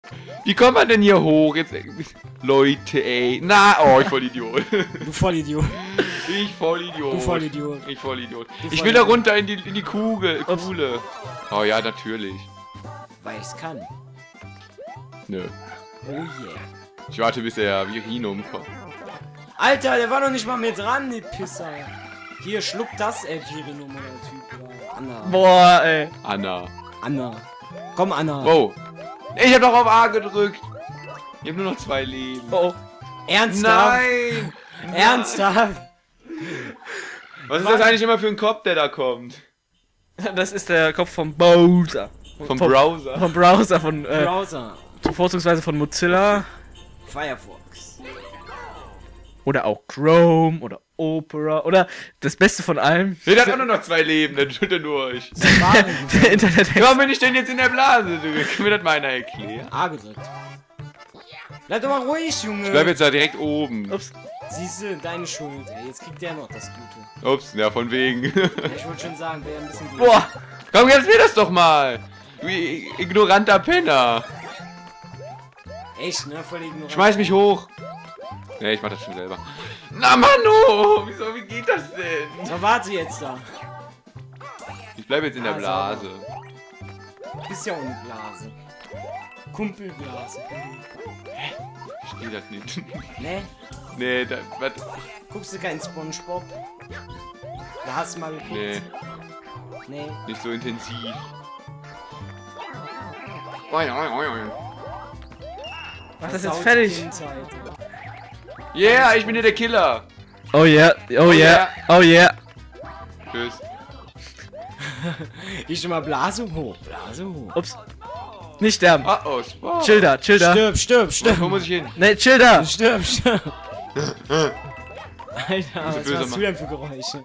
Wie kommt man denn hier hoch? Jetzt, Leute, ey. Na, oh, ich Vollidiot. Du Vollidiot. Ich Vollidiot. Du Vollidiot. Ich Vollidiot. Du Ich will da Vollidiot. runter in die Kuhle. Oh ja, natürlich. Weil ich's kann. Nö. Oh yeah. Ich warte, bis der Virinum kommt. Alter, der war noch nicht mal mehr dran, die Pisser. Hier, schluck das, Virinum oder Typ. Oder Anna. Boah, ey. Anna. Komm, Anna. Wow. Ich hab doch auf A gedrückt. Ich hab nur noch 2 Leben. Oh. Ernsthaft? Nein! Ernsthaft? Was ist das eigentlich immer für ein Kopf, der da kommt? Das ist der Kopf vom Browser. Vom Browser? Vom Browser, von, Browser. vorzugsweise von Mozilla. Firefox. Oder auch Chrome oder Opera oder das Beste von allem. Nee, der hat auch nur noch 2 Leben, dann tut er durch. Der Internet. Warum bin ich denn jetzt in der Blase? Du, kann mir das mal einer erklären? A gedrückt. Bleib doch mal ruhig, Junge. Ich bleib jetzt da direkt oben. Ups. Siehste, deine Schuld, ey. Jetzt kriegt der noch das Gute. Ups, ja, von wegen. Ja, ich wollte schon sagen, wäre ein bisschen gut. Boah. Komm, jetzt mir das doch mal. Du ignoranter Penner. Echt, ne? Voll ignorant. Schmeiß mich hoch. Nee, ich mach das schon selber. Na, Mano! Wie geht das denn? So, warte jetzt da. Ich bleib jetzt in der Blase. Bist ja ohne Blase. Kumpelblase. Ich verstehe das nicht. Ne? Nee, da, was? Guckst du keinen Spongebob? Da hast du mal geguckt. Nee, Nee. nicht so intensiv. Mach das jetzt Versaute fertig. Kindheit. Yeah, ich bin hier der Killer. Oh yeah, oh yeah, oh yeah. Tschüss. Ich schon mal Blase hoch. Blase hoch. Ups. Nicht sterben. Ah, oh, Spaß. Chill da, chill da. Stirb, stirb, stirb. Wo muss ich hin? Ne, chill da. Stirb, stirb. Alter, was böse machst du machen. denn für Geräusche?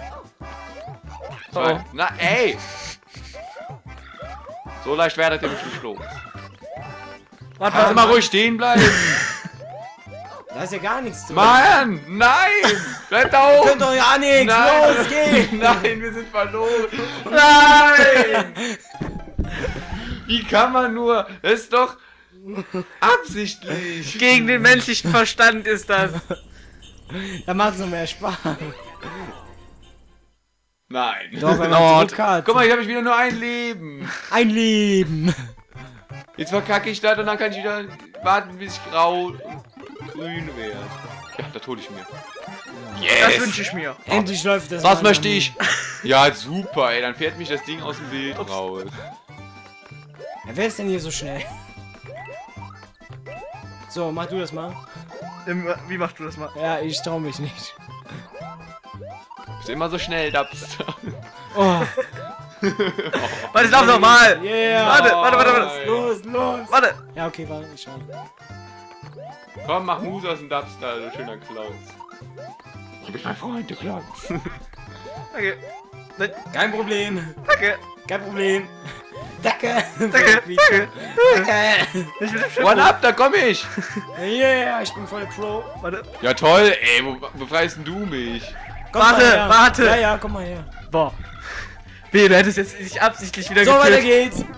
Oh. Na, ey! So leicht werdet ihr mich nicht los. Warte, Kannst du mal ruhig stehen bleiben? Da ist ja gar nichts drin. Mann! Nein! Bleib da oben! Könnt doch ja nichts. Nein. Los, geht. Nein, wir sind verloren! Nein! Wie kann man nur? Das ist doch absichtlich! Gegen den menschlichen Verstand ist das. Da macht es noch mehr Spaß. Nein! Doch, wenn man Druck hat. Guck mal, ich habe wieder nur ein Leben! Ein Leben. Jetzt verkacke ich das und dann kann ich wieder warten, bis ich grau und grün werde. Ja, das hole ich mir. Das Yes! wünsche ich mir. Endlich läuft das. Was mal möchte an. ich? Ja, super, ey, dann fährt mich das Ding aus dem Bild raus. Ja, wer ist denn hier so schnell? So, mach du das mal. Wie machst du das mal? Ja, ich trau mich nicht. Bist immer so schnell, Dubster. Oh, Warte, ich lauf noch mal. yeah. Warte. Los, los. Warte. Ja, okay, warte, ich schau. Komm, mach Muse aus dem Dubster, du schöner Klaus. Du bist mein Freund, du Klaus. Okay. Nein, Kein Problem. danke. Kein Problem. Danke. Danke. Danke. Ich will den One up, da komm ich! Yeah, ich bin voll Pro. Warte. Ja toll, ey, wo befreist denn du mich? Komm Warte, mal her. warte. Ja, ja, komm mal her. Boah. Wehe, du hättest jetzt nicht absichtlich wieder So, weiter gekillt. geht's.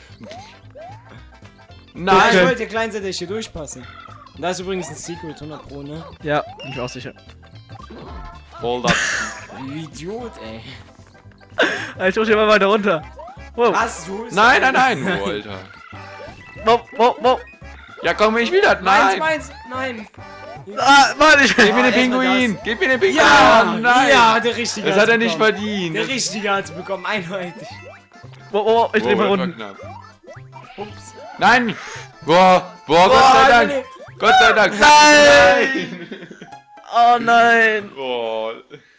Nein! Ja, ich wollte dir klein sein, dass ich hier durchpasse. Da ist übrigens ein Secret, 100 Pro, ne? Ja, bin ich auch sicher. Voll das. Du Idiot, ey. Ich rutsche immer weiter runter. Wow. Was, du? Nein! Oh, Alter. Wow. Ja komm, ich will das, nein! Nein. Ah, warte, ich. Gib mir den erst mal Pinguin! Gib mir den Pinguin! Ja, Ah, nein! ja, der Richtige Das hat's hat er nicht bekommen. verdient! Der Richtige hat's bekommen, eindeutig. Wow, ich dreh mal das war Runden. knapp. Ups. Nein! Boah, Gott sei Dank! nee. Gott sei Dank! Nein! Oh nein! Boah.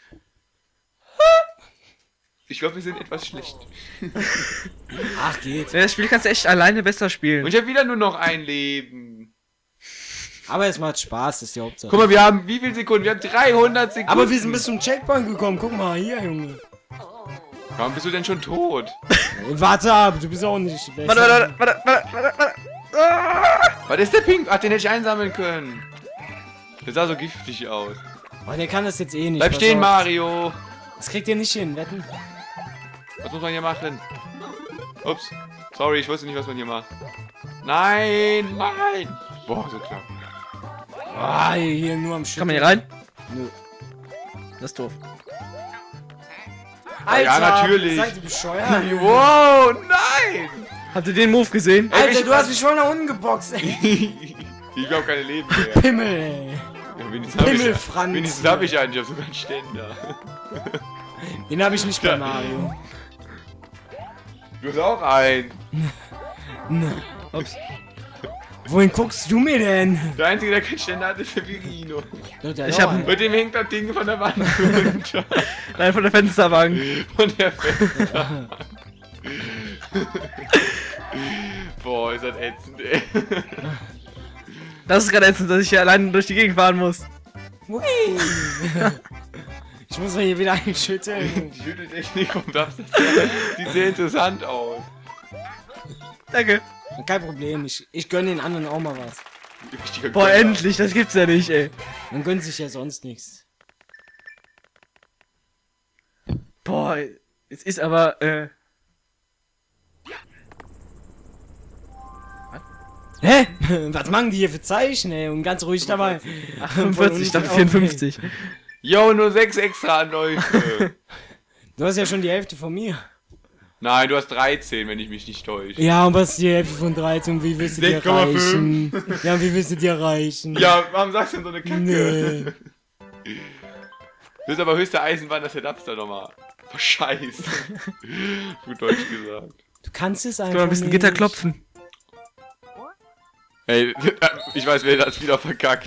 Ich glaube, wir sind etwas schlecht. Ach, geht. Das Spiel kannst du echt alleine besser spielen. Und ich habe wieder nur noch ein Leben. Aber es macht Spaß, das ist die Hauptsache. Guck mal, wir haben wie viele Sekunden? Wir haben 300 Sekunden. Aber wir sind bis zum Checkpoint gekommen. Guck mal, hier, Junge. Warum bist du denn schon tot? Warte ab, du bist auch nicht besser. Warte. Was ist der Pink? Ach, den hätte ich einsammeln können. Der sah so giftig aus. Oh, der kann das jetzt eh nicht. Bleib pass stehen, auf. Mario. Das kriegt ihr nicht hin, wetten? Was muss man hier machen? Ups. Sorry, ich wusste nicht, was man hier macht. Nein, nein. Boah, so knapp. Ah, hier nur am Schütteln. Kann man hier rein? Nö. Das ist doof. Alter, ja, natürlich. Seid ihr bescheuert? Wow, nein. Habt ihr den Move gesehen? Alter, du hast mich voll nach unten geboxt, ey. Ich hab keine Leben mehr. Pimmel, ey. Ja, wenigstens Himmelfranz. wenigstens hab ich einen, ich hab sogar einen Ständer. Den hab ich nicht bei Mario. Du hast auch einen. Ups. Wohin guckst du mir denn? Der Einzige, der keinen Ständer hat, ist der Virino. Ich hab einen. Mit dem hängt das Ding von der Wand runter. Nein, von der Fensterbank. Von der Fenster. Boah, ist das ätzend, ey. Das ist gerade ätzend, dass ich hier alleine durch die Gegend fahren muss. Hui. Ich muss mal hier wieder einschütteln. Die Schütteltechnik kommt ab. Sieht sehr interessant aus. Danke. Kein Problem, ich gönn den anderen auch mal was. Richtiger Boah, Gönner. endlich, das gibt's ja nicht, ey. Man gönnt sich ja sonst nichts. Boah, es ist aber, Hä? Was machen die hier für Zeichen, ey? Und ganz ruhig dabei. 45, ich dachte 54. Jo, nur 6 extra Anläufe. Du hast ja schon die Hälfte von mir. Nein, du hast 13, wenn ich mich nicht täusche. Ja, und was ist die Hälfte von 13? Wie willst du die 6,5. erreichen? Ja, und wie willst du die erreichen? Ja, warum sagst du denn so eine Kacke? Nee. Das ist aber höchste Eisenbahn, dass der Dubster nochmal verscheißt. Gut Deutsch gesagt. Du kannst es einfach Kann man ein bisschen nicht. Gitter klopfen. Ey, ich weiß, wer das wieder verkackt.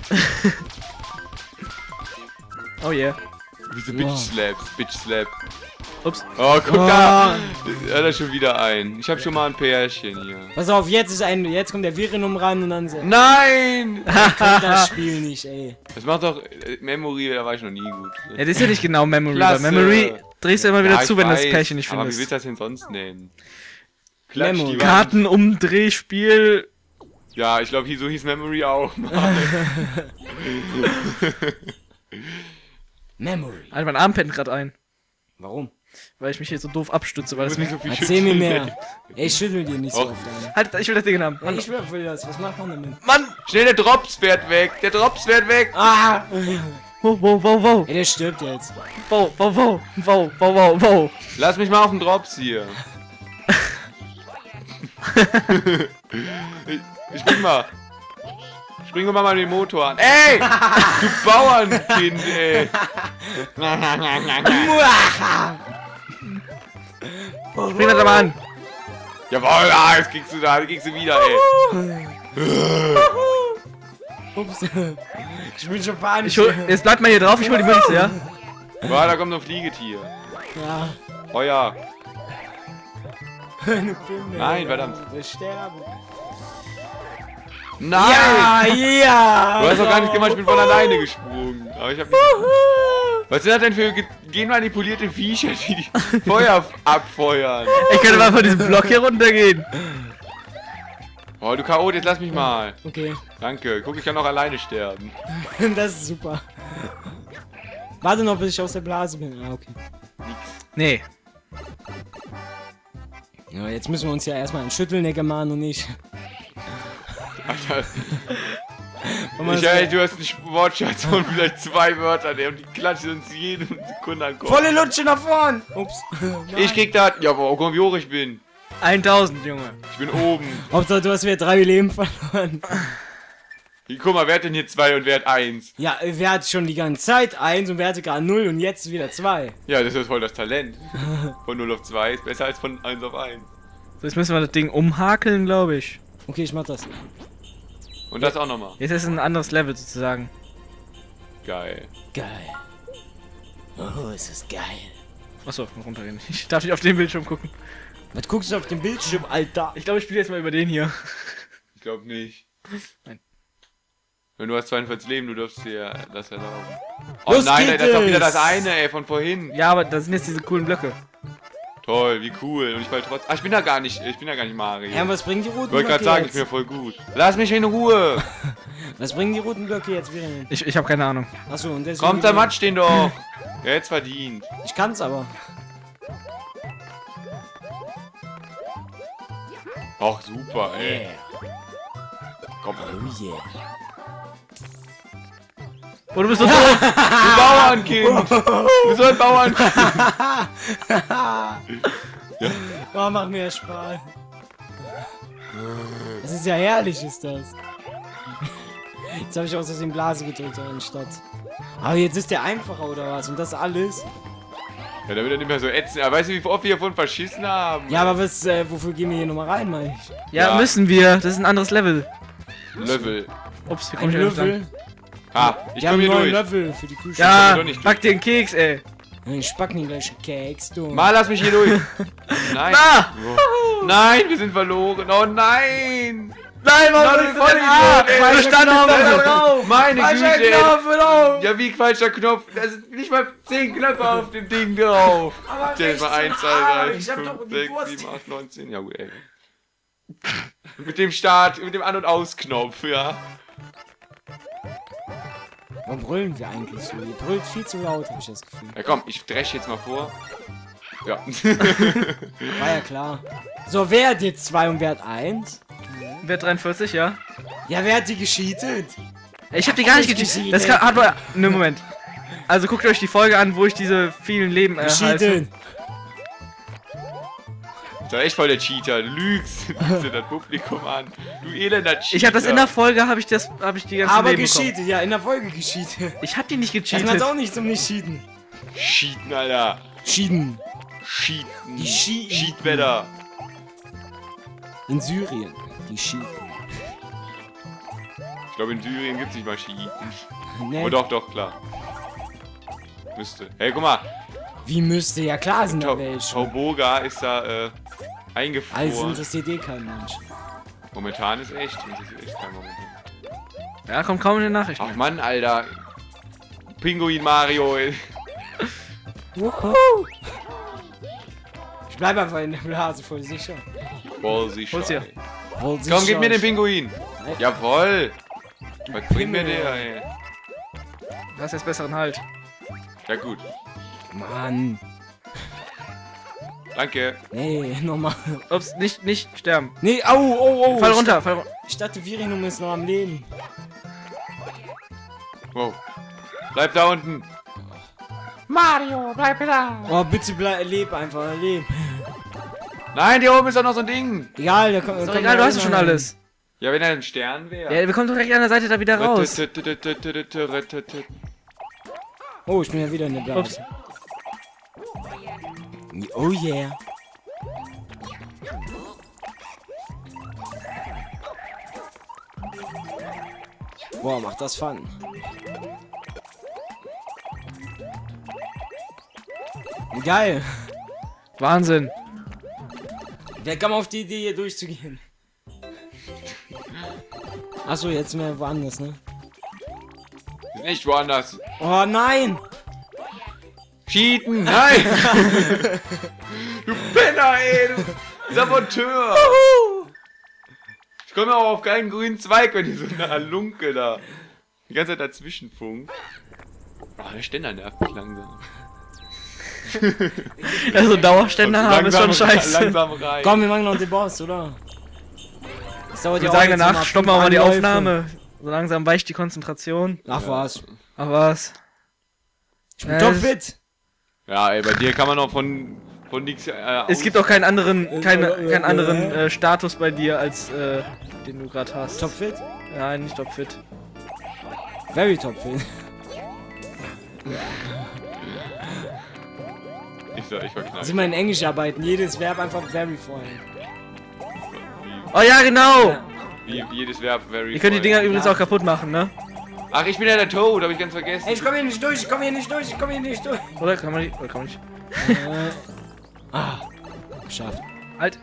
Oh yeah. Diese Wow. Bitch Slaps, Bitch Slap. Ups. Oh, guck Oh. da! Er hat da schon wieder einen. Ich hab schon mal ein Pärchen hier. Pass auf, jetzt kommt der Virenum ran und dann Nein! kennt das Spiel nicht, ey. Das macht doch Memory, da war ich noch nie gut. Ja, das ist ja nicht genau Memory. Klasse. Bei Memory drehst du immer wieder Ja, zu, ich wenn du das weiß, Pärchen nicht aber wie findest. willst du das denn sonst nennen? Klatsch Memory. die Wand. Kartenumdrehspiel. Ja, ich glaube, so hieß Memory auch. Memory. Alter, mein Arm pennt gerade ein. Warum? Weil ich mich hier so doof abstütze, weil Du das musst mir... nicht so viel Erzähl mir schütteln. mehr. Ey, ich schüttel dir nicht so Och. oft ein. Halt, ich will das Ding haben. Ja, ich will das. Was macht man damit? Mann! Schnell, der Drops fährt weg! Der Drops fährt weg! Ah! Wow, wow, wow, wow. Ey, der stirbt jetzt. Wow, wow, wow. Wow, wow, wow, wow. Lass mich mal auf den Drops hier. ich spring mal. Spring doch mal den Motor an. Ey! Du Bauernkind, ey! Bring das aber an. Jawohl, jetzt kriegst du wieder, ey. Ups. Ich bin schon panisch. Jetzt bleibt mal hier drauf, ich hol die Münze, ja? Boah, da kommt noch ein Fliegetier. Ja. Oh ja. Eine Pimpe. Nein, verdammt. Wir sterben. Nein! Ja, ja! Du hast doch gar nicht gemacht, ich bin von alleine gesprungen. Aber ich hab nicht... Was sind das denn für genmanipulierte Viecher, die Feuer abfeuern? Ich könnte mal von diesem Block hier runtergehen. Oh, du Chaot, jetzt lass mich mal. Okay, Danke. Guck, ich kann auch alleine sterben. das ist super. Warte noch, bis ich aus der Blase bin. Ah, okay. Nee. Ja, jetzt müssen wir uns ja erstmal einen Schüttelnecker machen und nicht. Alter, Und du hast einen Wortschatz von vielleicht 2 Wörtern, ey, und die klatschen uns jede Sekunde an den Kopf. volle Lutsche nach vorn! Ups. Ich krieg das. Ja, boah, guck mal, wie hoch ich bin. 1000, Junge. Ich bin oben. Hauptsache, du hast wieder 3 Leben verloren. Guck mal, wer hat denn hier 2 und wer hat 1? Ja, wer hat schon die ganze Zeit 1 und wer hatte gerade 0 und jetzt wieder 2? Ja, das ist voll das Talent. Von 0 auf 2 ist besser als von 1 auf 1. So, jetzt müssen wir das Ding umhakeln, glaube ich. Okay, ich mach das. Und das auch nochmal. Jetzt ist es ein anderes Level sozusagen. Geil. Geil. Oh, ist das geil. Achso, runtergehen. Ich darf nicht auf den Bildschirm gucken. Was guckst du auf dem Bildschirm, Alter? Ich glaube, ich spiele jetzt mal über den hier. Ich glaub nicht. Nein. Wenn du hast 42 Leben, du darfst dir das erlauben. Oh Los nein, ey, geht das ist doch wieder es! das eine, ey, von vorhin. Ja, aber da sind jetzt diese coolen Blöcke. Toll, wie cool. Und ich fall trotzdem. Ah, ich bin da gar nicht Mario. Ja, was bringen die roten Ich wollte gerade Blöcke sagen, ich jetzt? bin ja voll gut. Lass mich in Ruhe. Was bringen die roten Blöcke jetzt wieder hin? Ich habe keine Ahnung. Achso, und deswegen... Kommt, zermatscht den doch. Ja, jetzt verdient. Ich kann's aber. Ach, super, ey. Yeah. Komm. Oh yeah. Oh, du bist so doof. Du Bauernkind! Du bist so ein Bauernkind! Oh, macht mir Spaß. Das ist ja herrlich, ist das. Jetzt habe ich aus Versehen Blase gedrückt anstatt. Aber jetzt ist der einfacher oder was? Und das alles? Ja, damit er nicht mehr so ätzend. Aber weißt du, wie oft wir hiervon verschissen haben? Ja, aber was, wofür gehen wir hier nochmal rein, meine ich? Ja, Ja. müssen wir. Das ist ein anderes Level. Level. Ups, wir Ein kommen hier Löffel. nicht Ha, ich Wir komm haben hier einen neuen durch. Löffel für die Küche. lang. Ja, doch nicht pack dir einen Keks, ey. Ich pack mir gleich einen Keks, du. Mal, lass mich hier durch. Nein. Ah! Oh. Nein, wir sind verloren. Oh nein. Nein, Mann, Mann, du bist Vollidiot, ey. du standest da drauf. Meine Güte, ey. Knopf. Ja, wie falscher Knopf. Da sind nicht mal 10 Knöpfe auf dem Ding drauf. Aber Der ist mal 1, 2, 3, ich hab 5, doch die 6, Wurst. 7, 8, 9, 10. Ja, gut, ey. Mit dem Start, mit dem An- und Aus-Knopf, ja. Warum brüllen wir eigentlich so? Ihr brüllt viel zu laut, habe ich das Gefühl. Ja, komm, ich dresch jetzt mal vor. Ja. War ja klar. So, wer hat jetzt 2 und wer hat 1? Wer 43, ja? Ja, wer hat die gescheatet? Ich hab die gar nicht Nicht gecheatet. gecheatet. Das kann, ne, Moment. Also guckt euch die Folge an, wo ich diese vielen Leben erhalte. Gescheatet. Das war echt voll der Cheater. Du lügst. Du lügst das Publikum an. Du elender Cheater. Ich hab das in der Folge, habe ich die ganzen Aber Leben bekommen. gescheatet, ja, in der Folge gescheatet. Ich hab die nicht Das macht gecheatet. auch nichts zum nicht cheaten. Cheaten, Alter. Schieden. Cheaten. Die Cheaten. Cheatwetter. In Syrien. Die Schieden. Ich glaube, in Syrien gibt's nicht mal Cheaten. Ne? Oh, doch, klar. Müsste. Hey, guck mal. Wie müsste? Ja klar sind da welche. Tauboga ist da, Also eingefroren. interessiert eh kein Mensch. Momentan ist echt. Das ist echt kein Moment. Ja, kommt kaum in den Nachrichten. Ach Mann, Alter. Pinguin Mario. Ey. Ich bleib einfach in der Blase, voll sicher. Voll sicher. Hol's hier. Ey. Voll sicher. Komm, gib mir den Pinguin. Jawoll. Was bringt mir Pimmel. der, ey? Du hast jetzt besseren Halt. Ja, gut. Mann. Danke. Nee, nochmal. Ups, nicht sterben. Nee, au, oh. Fall runter, fall runter. Ich dachte, Virinum ist noch am Leben. Wow. Bleib da unten. Mario, bleib da. Oh, bitte leb einfach, leb. Nein, hier oben ist doch noch so ein Ding. Egal, der kommt. Ist doch egal, du hast ja schon alles. Ja, wenn er ein Stern wäre. Ja, wir kommen doch direkt an der Seite da wieder raus. Oh, ich bin ja wieder in der Blase. Oh yeah. Boah, macht das Fun. Geil. Wahnsinn. Wer kam auf die Idee, hier durchzugehen? Achso, jetzt mehr woanders, ne? Nicht woanders. Oh nein! Cheaten, nein! Du Penner, ey, du Saboteur! Ich komme auch auf keinen grünen Zweig, wenn die so eine Halunke da die ganze Zeit dazwischen funkt. Oh, der Ständer nervt mich langsam. Also Dauerstände haben ist schon scheiße. Langsam rein. Komm, wir machen noch den Boss, oder? Das dauert Wir ja sagen jetzt danach, noch mal stoppen wir 5 mal die Anläufe. Aufnahme. So langsam weicht die Konzentration. Ach was. Ach was. Ich bin topfit. Ja, ey, bei dir kann man auch von nix. Es gibt auch keinen anderen, keinen anderen Status bei dir, als den du gerade hast. Topfit? Nein, nicht topfit. Very topfit. Ich verknall. Sieh mal in Englisch arbeiten, jedes Verb einfach very vorher. Oh ja, genau! Wie jedes Verb very. Ihr könnt die Dinger voll. übrigens auch kaputt machen, ne? Ach, ich bin ja der Toad, hab ich ganz vergessen. Ey, ich komm hier nicht durch, ich komm hier nicht durch, ich komm hier nicht durch. Oder kann man nicht? Oder kann man nicht? Geschafft. Halt!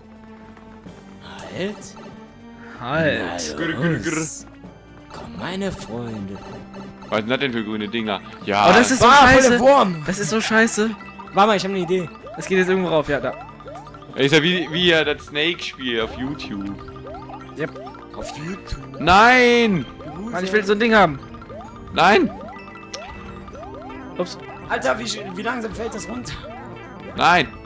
Halt. Halt! Los. Komm, meine Freunde. Was sind das denn für grüne Dinger? Ja. Oh, das ist so Voll der scheiße! Wurm. Das ist so scheiße! Warte mal, ich habe eine Idee. Es geht jetzt irgendwo rauf, ja, da. Ist ja wie ja das Snake-Spiel auf YouTube. Yep. Auf YouTube. Nein! Mann, ich will so ein Ding haben. Nein! Ups. Alter, wie langsam fällt das runter? Nein!